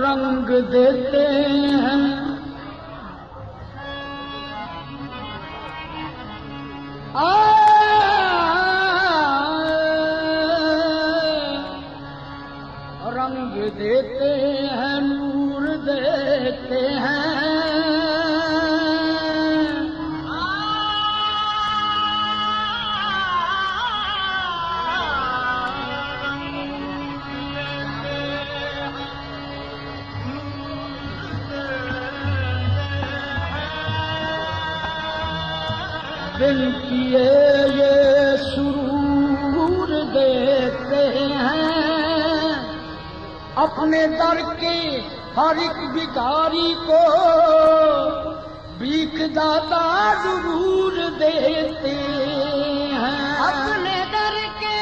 रंग देते हैं। रंग देते हैं, नूर देते हैं। दिल किए ये सुरूर देते हैं। अपने दर के हर एक भिखारी को भीख दाता जरूर देते हैं। अपने दर के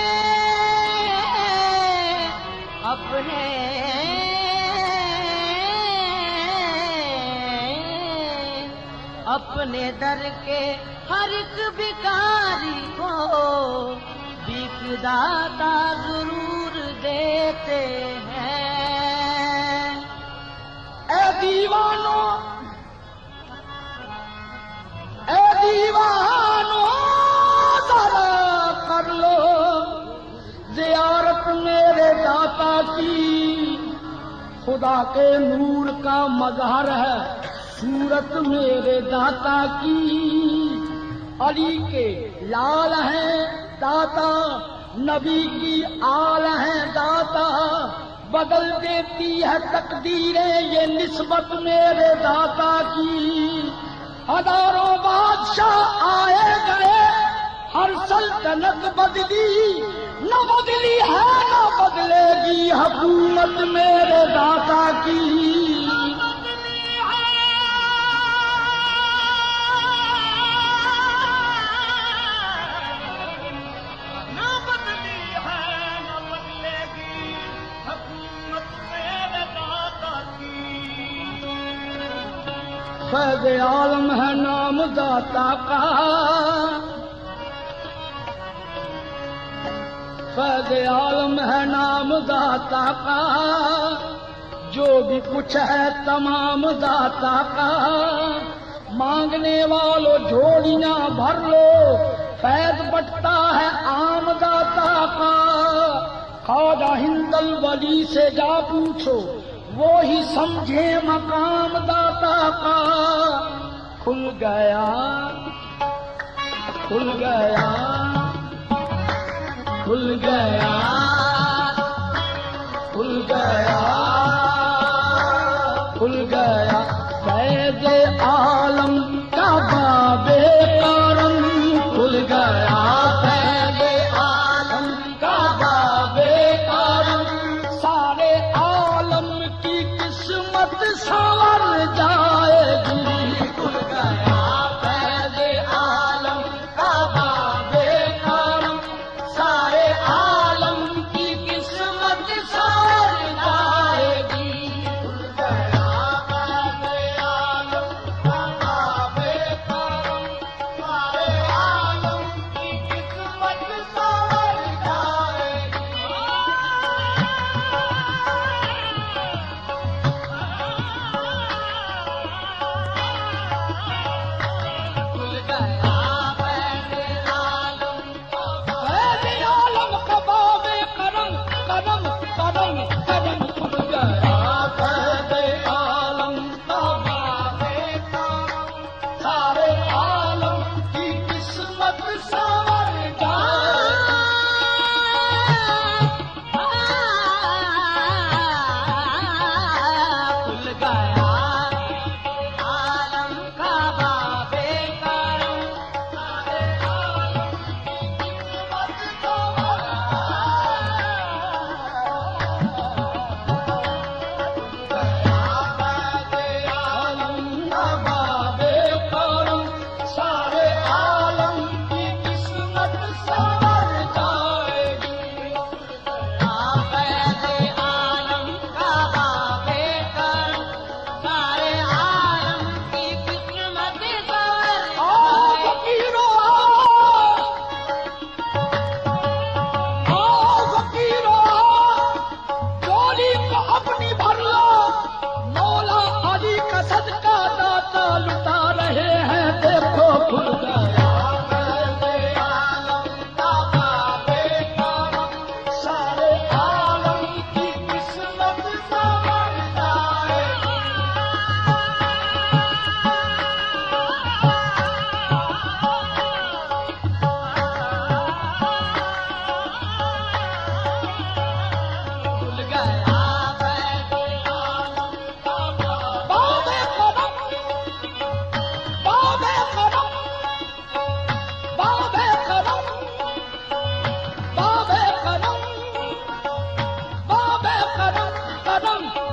अपने दर के हर एक भिखारी को भीख दाता जरूर देते हैं। ऐ दीवानो जरा कर लो ज़ियारत मेरे दाता की। खुदा के नूर का मज़हर है सूरत मेरे दाता की। अली के लाल हैं दाता, नबी की आल हैं दाता। बदल देती है तकदीरें ये निस्बत मेरे दाता की। हजारों बादशाह आए गए, हर सल्तनत बदली, न बदली है न बदलेगी हुकूमत मेरे दाता की। फैज़ आलम है नाम दाता का, फैज़ आलम है नाम दाता का। जो भी कुछ है तमाम दाता का। मांगने वालों झोलियां भर लो, फैज़ बटता है आम दाता का। ख्वाजा हिंदल वली से जा पूछो, वो ही समझे मकाम दाता का। खुल गया खुल गया खुल गया खुल गया खुल गया फैज़ आलम का बाबे करम। खुल गया फैज़ आलम का बाबे करम। सारे आलम की किस्मत संवर जाएगी। खुल गया फैज़ आलम का बाबे करम। सारे आलम की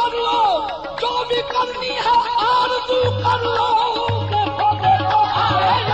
कर लो, जो भी करनी है आरज़ू कर लो। देखो देखो आएगा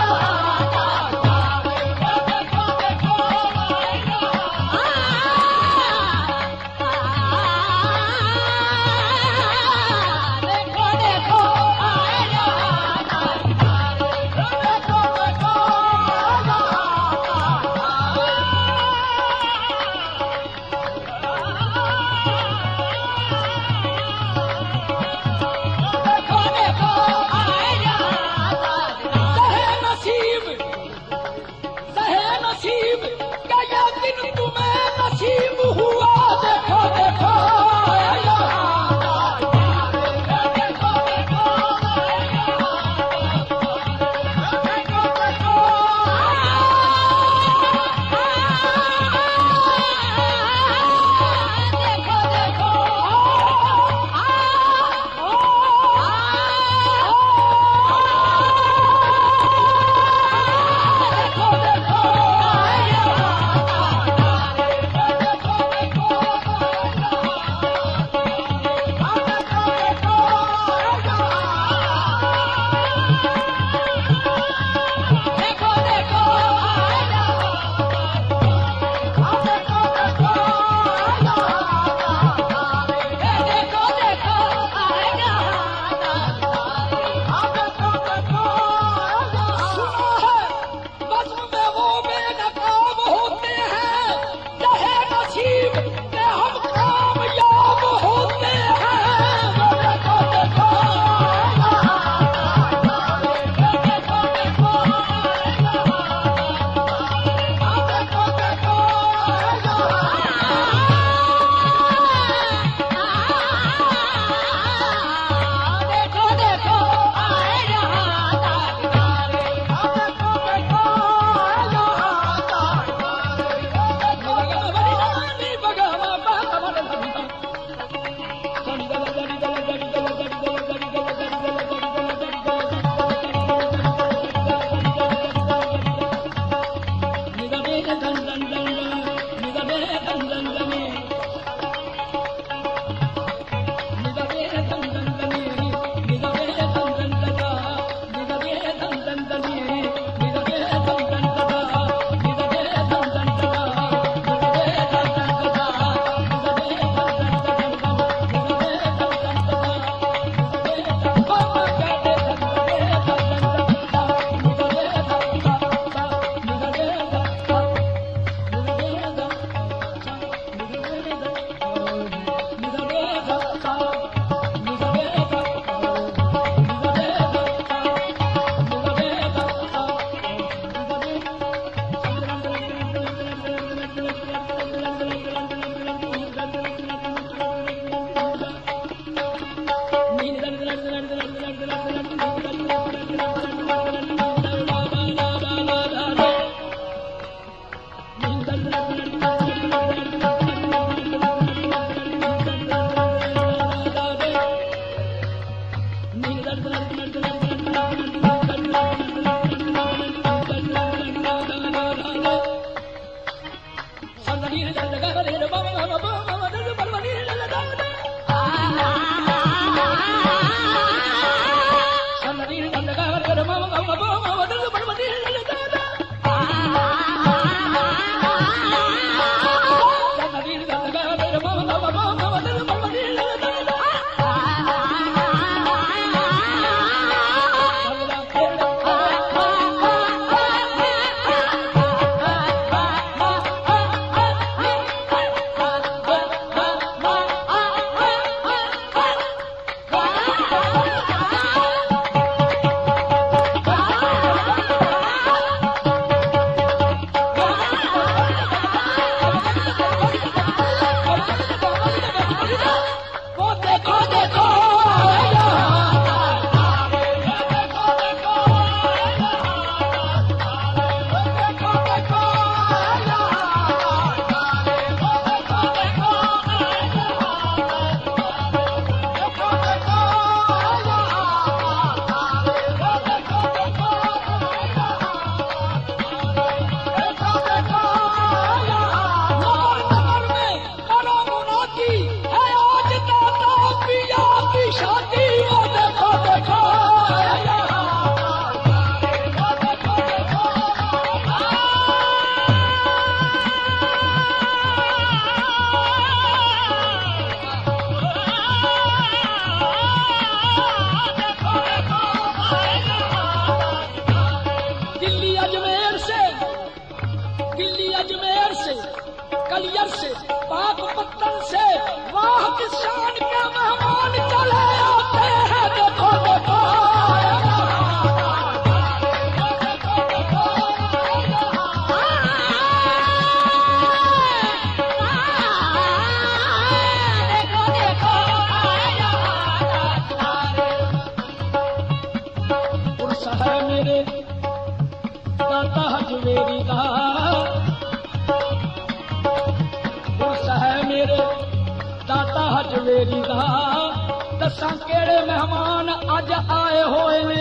दसा केड़े मेहमान अज आए होए ने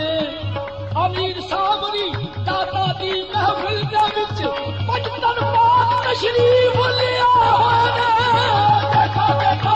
अमीर साहब दी दादा दी महफिल दे विच 55 पाक तशरीफ लिया होए ने देखो देखो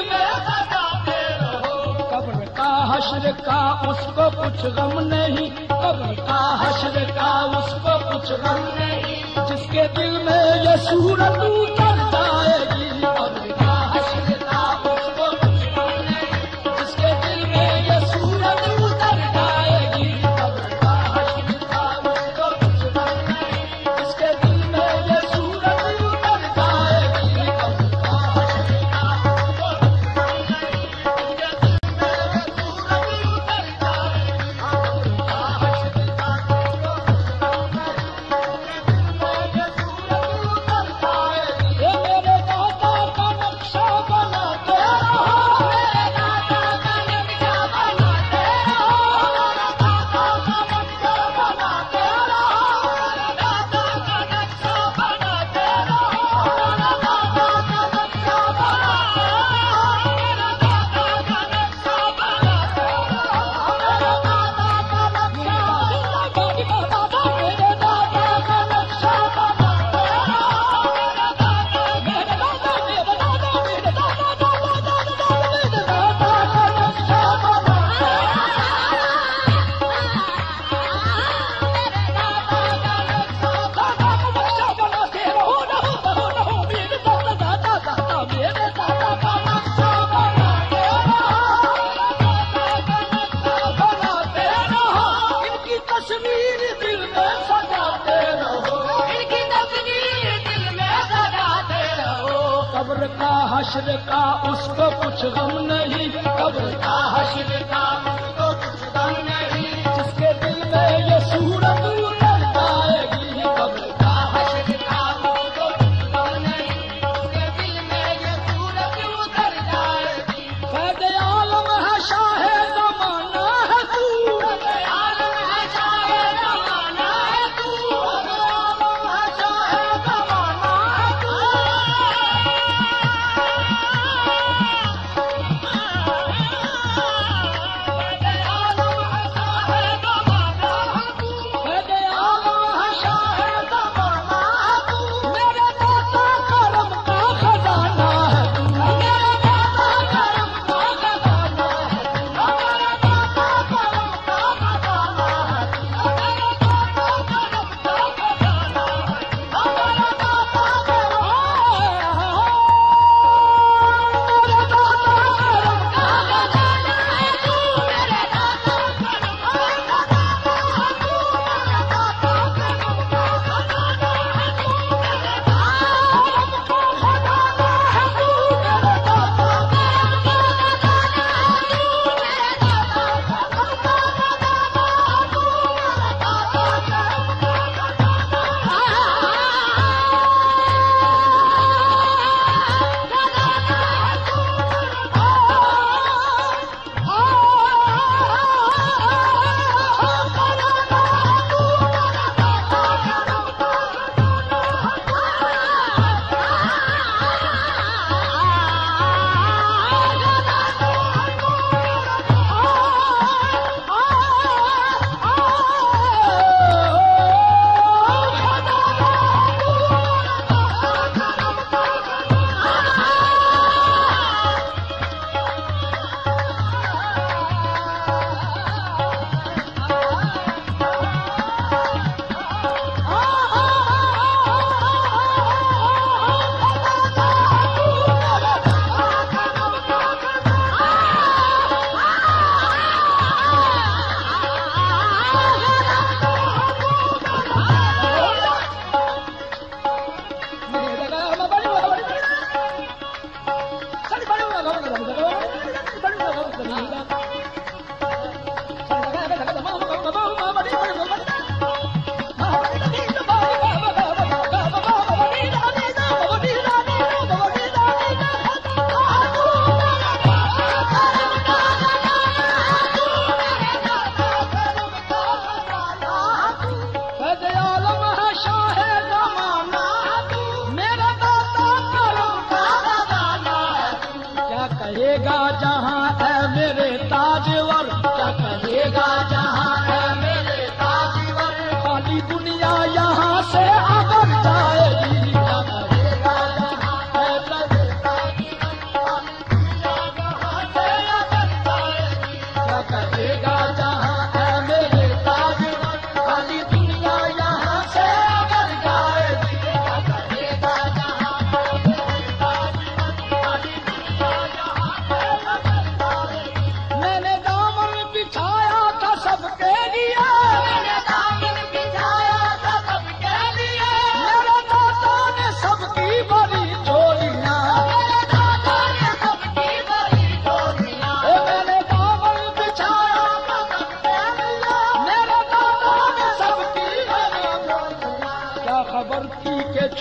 हश्र का उसको कुछ गम नहीं। कब्र का हश्र का उसको कुछ गम नहीं, जिसके दिल में ये सूरत उतर जाएगी। कब्र का हश्र का उसको कुछ गम नहीं, जिसके दिल में ये सूरत उतर जाएगी। कब्र का हश्र का उसको कुछ गम नहीं, जिसके दिल में ये सूरत उतर जाएगी। कब्र का हश्र का उसको कुछ गम नहीं, जिसके दिल में ये सूरत उतर जाएगी। कब्र का हश्र का उसको कुछ गम नहीं, जिसके दिल में ये सूरत उतर जाएगी। ये मेरे दादा का नक्शा बनाते रहो, मेरे दादा का नक्शा बनाते रहो, मेरे दादा का नक्शा बनाते रहो, मेरे दादा का नक्शा बनाते रहो, मेरे दादा का नक्शा बनाते रहो, मेरे दादा का नक्शा बनाते रहो, मेरे दादा का नक्शा मेरे दादा मेरे दादा का नक्शा बनाते रहो, मेरे दादा मेरे दादा मेरे दादा मेरे दादा मेरे दादा का नक्शा बनाते रहो, रहो मेरे दादा दादा मेरे दादा का नक्शा बनाते रहो, इनकी तस्वीर दिल में सजाते रहो, इनकी तस्वीर दिल में सजाते रहो। कब्र का हश्र का उसको कुछ गम नहीं, कब्र का हश्र का उसको कुछ गम नहीं, जिसके दिल में ये सूरत उतर जाएगी। कब्र का हश्र का उसको कुछ गम नहीं, जिसके दिल में ये सूरत उतर जाएगी। क़ैद आलम है शाह ज़माना है तू, क़ैद आलम है शाह ज़माना है तू, क़ैद आलम है शाह ज़माना है तू।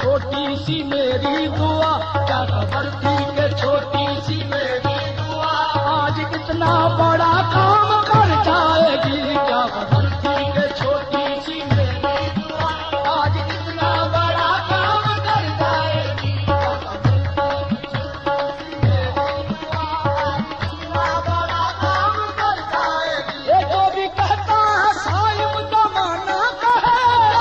छोटी सी मेरी दुआ, क्या खबर थी कि छोटी सी मेरी दुआ आज इतना बड़ा काम कर जाएगी। क्या खबर थी कि छोटी सी मेरी दुआ आज इतना बड़ा काम कर जाएगी। क्या खबर थी कि छोटी सी मेरी दुआ आज इतना बड़ा काम कर जाएगी। ये जो भी कहता है साइम जमाना का है,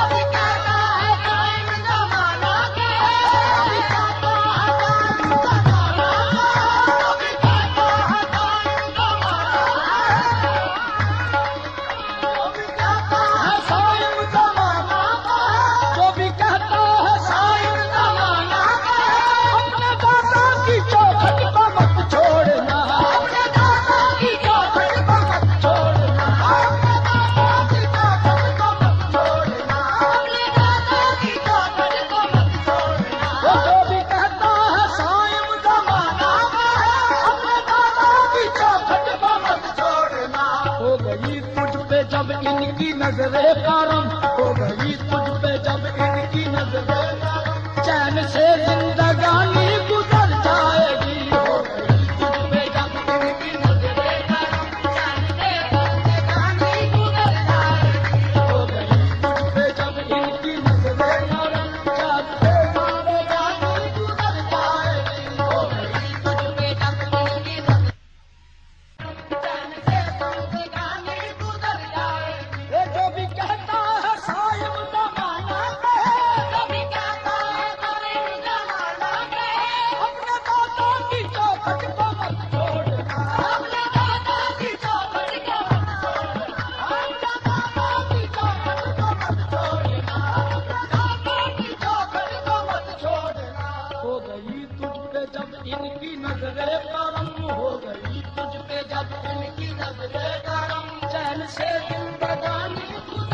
नजरे करम हो गई तुझ पे जब इनकी नजरे करम, चैन से जिंदगानी गुजर जाएगी। हो गई तुझ पे जब इनकी नजरे करम, चैन से जिंदगानी गुजर जाएगी। हो गई तुझ पे जब इनकी नजरे करम, चैन से जिंदगानी गुजर जाएगी। हो गई तुझ पे जब इनकी नजरे चैन से जिंदगानी गुजर जाएगी। जो भी कहता है साइम जमाना के, जो भी कहता है साइम जमाना के, अपने दादा की चौखट को मत छोड़ना, अपने दादा की चौखट को मत छोड़ना, अपने दादा की चौखट को मत छोड़ना, अपने दादा की चौखट को मत छोड़ना। हो गई तुझ पे जब इनकी नजरे करम, हो गई तुझ पे जब इनकी नजरे करम, चैन से जिंदगानी